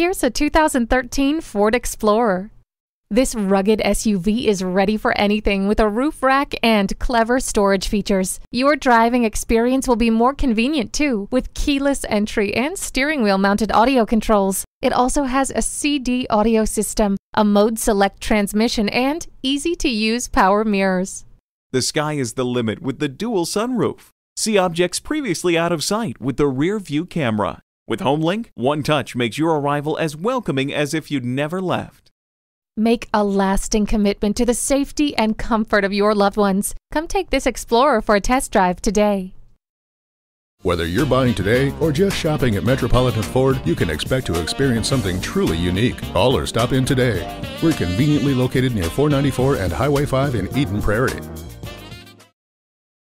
Here's a 2013 Ford Explorer. This rugged SUV is ready for anything with a roof rack and clever storage features. Your driving experience will be more convenient too, with keyless entry and steering wheel mounted audio controls. It also has a CD audio system, a mode select transmission, and easy-to-use power mirrors. The sky is the limit with the dual sunroof. See objects previously out of sight with the rear view camera. With HomeLink, one touch makes your arrival as welcoming as if you'd never left. Make a lasting commitment to the safety and comfort of your loved ones. Come take this Explorer for a test drive today. Whether you're buying today or just shopping at Metropolitan Ford, you can expect to experience something truly unique. Call or stop in today. We're conveniently located near 494 and Highway 5 in Eden Prairie.